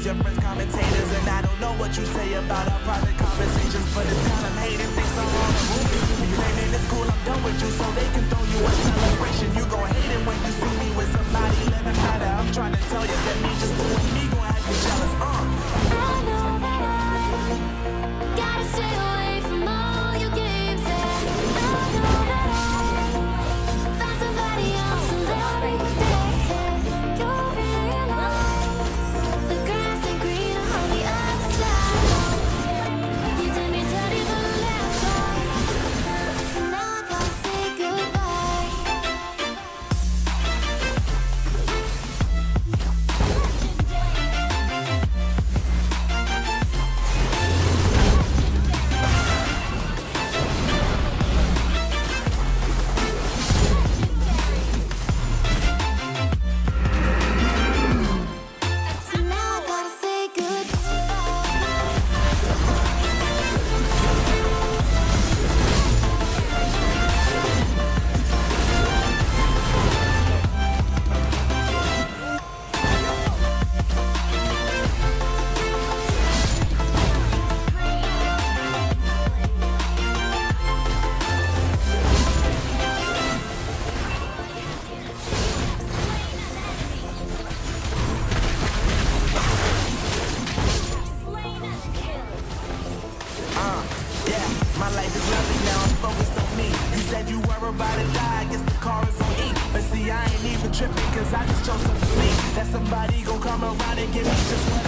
your friends commentators, and I don't know what you say about our private conversations, but it's kind of hating things so wrong and moving. You claiming it's cool, I'm done with you, so they can throw you a celebration. You gon' hate it when you see me with somebody living better. I'm trying to tell you that me just doing me gon' have you jealous. I know that I gotta stay away from all your games, and I know that I found somebody else and every day you realize the grass ain't greener on the other side. You did me dirty the last time, so now I gotta say goodbye. So now I gotta say goodbye. Yeah, my life is lovely now, I'm focused on me. You said you were about to die, I guess the car is on E. But see, I ain't even tripping, cause I just chose to believe that somebody gon' come around and give me just what